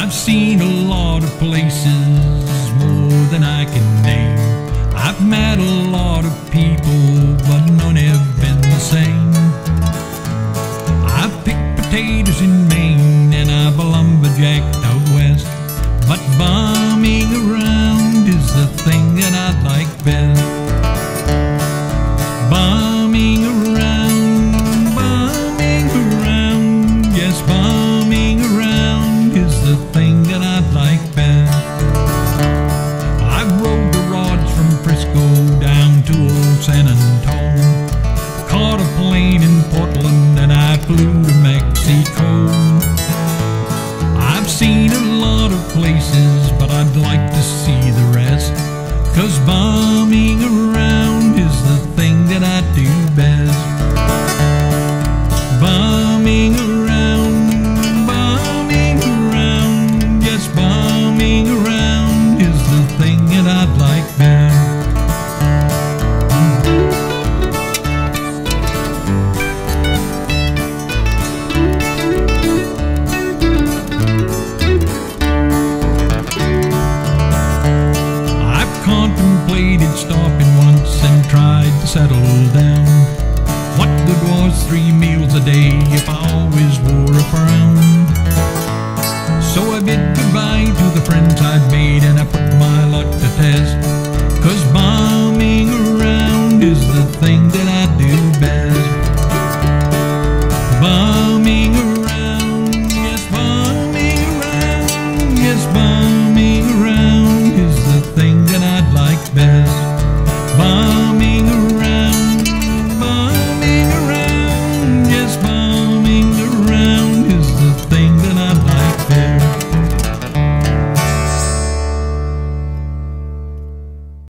I've seen a lot of places, more than I can name. I've met a lot of people, but none have been the same. I've picked potatoes in Maine, and I've lumberjacked out west, but bumming around is the thing that I like best. Bumming around, yes, bumming around is the thing that I like best. I've rode the rods from Frisco down to old San Antone, caught a plane in Portland, and I flew to Mexico. I've seen a lot of places, but I'd like to see the rest, 'cause bumming around is the thing that I do best. Bumming around, yes, bumming around is the thing that I'd like best. Contemplated stopping once and tried to settle down. What good was 3 meals a day if I always wore a frown? So I bid goodbye to the friends I'd made, and I put my luck to test, 'cause bumming around is the thing that